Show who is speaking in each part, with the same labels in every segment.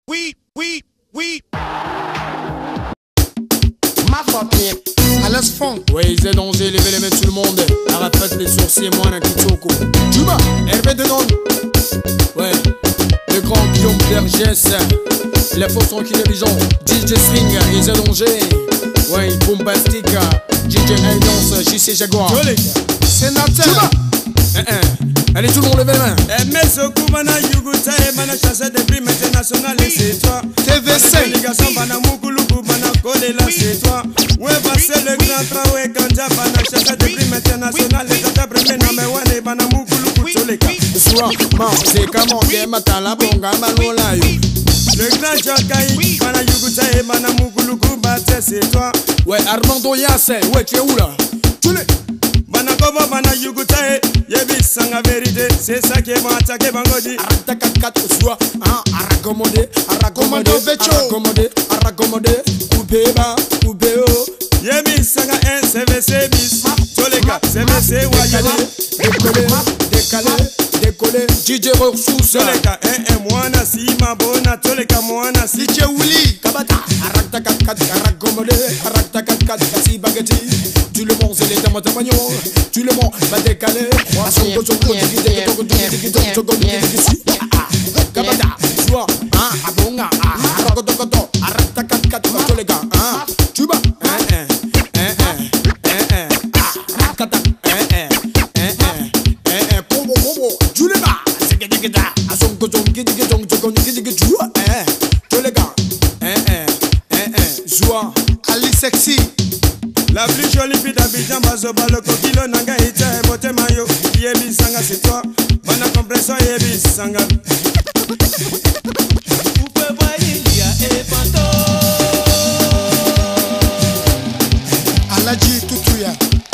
Speaker 1: Ma famille. À l'aise fond.
Speaker 2: Ouais, ils aient danger, levez les mains tout le monde. Arafat les sourcils, moi, un kitoko. Juba, Hervé de Don. Ouais, le grand Guillaume Bergès. Les faux sont qui les vision. DJ Swing, ils aient danger. Ouais, Bombastic. DJ Alliance, JC Jaguar.
Speaker 1: Sénateur.
Speaker 2: Juba. Allez, tout le monde, levez les mains.
Speaker 3: Mesoku bana yuguta e bana chasse de prix international et c'est toi.
Speaker 1: TVC.
Speaker 3: Les garçons bana mukuluku bana kolela c'est toi. Ouais passer le grand travail kanja bana chasse de prix international et tata premier number one e bana mukuluku toleka.
Speaker 2: Soir, man, c'est comment que matala bonga malola yo.
Speaker 3: Le grand Jakai bana yuguta e bana mukuluku bate c'est toi.
Speaker 2: Ouais, Armando Yassé, ouais, tu es où là? Tu l'es.
Speaker 3: Bana kobo bana yuguta e yebi sanga vérité c'est ça qui va attaquer bangodi.
Speaker 2: Aratakat soir, arakomode, arakomode, arakomode, arakomode, coupé bas, coupé haut.
Speaker 3: Yebi sanga un CVC bis. Toleka CVC wayala.
Speaker 2: Décollé, décalé, décollé, DJ Ressources.
Speaker 3: Toleka mwana si mabona toleka mwana si
Speaker 1: DJ Willy.
Speaker 2: Kabata, aratakat, arakomode, aratakat, si baguetti. Tu le montes, c'est les dames de magnon. Tu le montes, va décaler. Kabata, soir, abonga, arakotokoto, aratakat, tolega, tuba, combo, tu le bas, c'est que tu as, à son coton, qui dit que tu as, tolega, soir,
Speaker 1: Ali Sexy.
Speaker 3: la plus jolie fille d'Abidjan, Bazoba, le coquilo, Nanga, Ita, et Bote Mayo. Yebi Sanga, c'est toi. Bana compression, Yebi Sanga.
Speaker 1: Aladji Tutuya.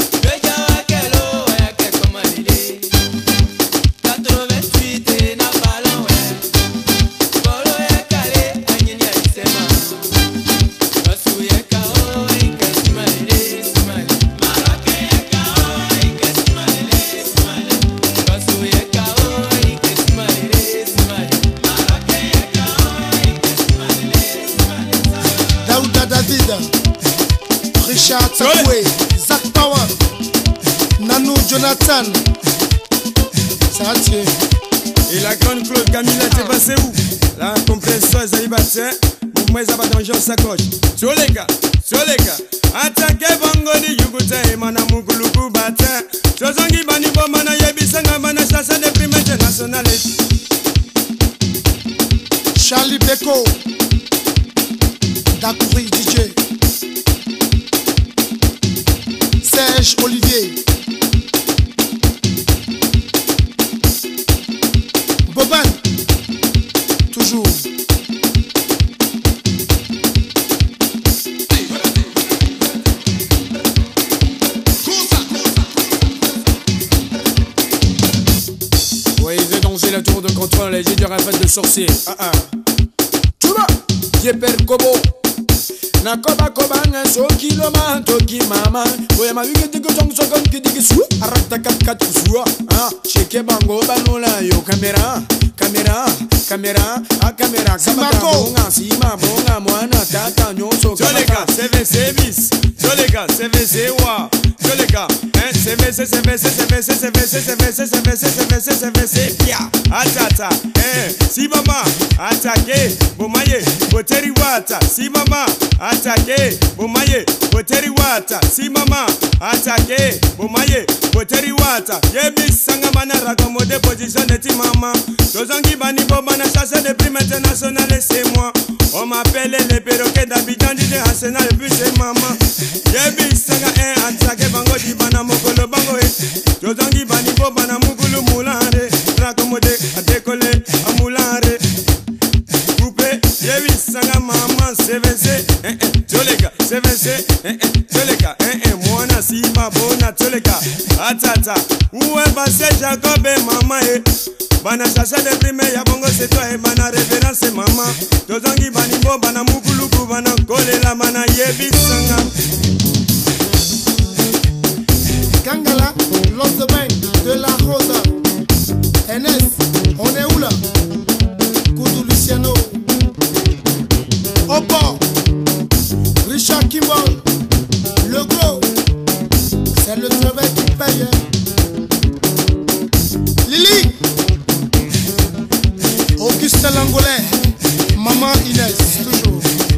Speaker 1: Richard Sakwe, Zach Power, Nanou Jonathan. Ça a tué.
Speaker 3: Et la grande Claude Camilla, t'es passé où? La compression, Zali Batien. Mouvement, ils abattent dans sa coche. Toleka, attaquez Bangoni, Yuguta et Manamukuluku Batien. Chozangi Banibo, Mana Yebi Sanga, Mana chasse des primes internationales.
Speaker 1: Charlie Beko, Dakouri DJ. Serge Olivier. Boban. Toujours.
Speaker 2: Ouais, ils ont dansé la tour de contrôle, les j'ai de rafat de sorcier. Tu vas, Yeper Kobo. Nakoba kobanga so kiloma toki mama oya mawike digo jong so kon kidigi su arata kat suwa cheke bango banola yo camera
Speaker 1: Simako
Speaker 2: sima bonga mwana tata nyoso
Speaker 3: Toleka CVC bis Toleka CVC wa Toleka CVC pia atata si mama attaqué bomaye boteri wata si mama attaqué bomaye boteri wata si mama attaqué bomaye boteri wata yebi sanga mana raccommoder position de ti mama tozangi bani bobana chasse des primes internationales c'est moi on m'appelle les perroquets d'Abidjan DJ Arsenal et puis c'est maman yebi sanga attaqué bango di bana mokolo bango tozangi bani bobana mukulu mulare raccommoder a décoller a mulare coupé yebi sanga maman CVC Toleka CVC Toleka mwana si babona Toleka atata où est passé Jacob et maman bana chasse des primes ya bongo c'est toi et bana référence maman tozangi bani bo bana mukuluku bana kolela bana yebi sanga
Speaker 1: Kangala, Los de Bain, de la Rosa. NS, on est où là? Koudou Luciano. l'angolais, maman Inès, toujours.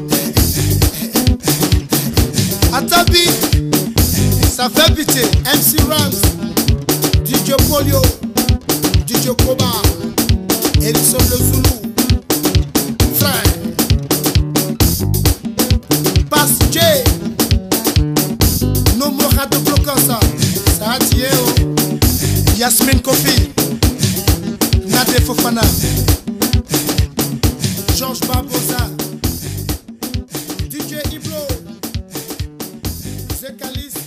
Speaker 1: Atabi, ça fait pitié. MC Rams, DJ Polio, DJ Koba, Erickson le Zoulou, frère. Pass J, no more de bloquant ça. Ça a tiré, oh. Yasmine Kofi, Nade Fofana, Georges Barbosa, DJ Iblo, Zekalis.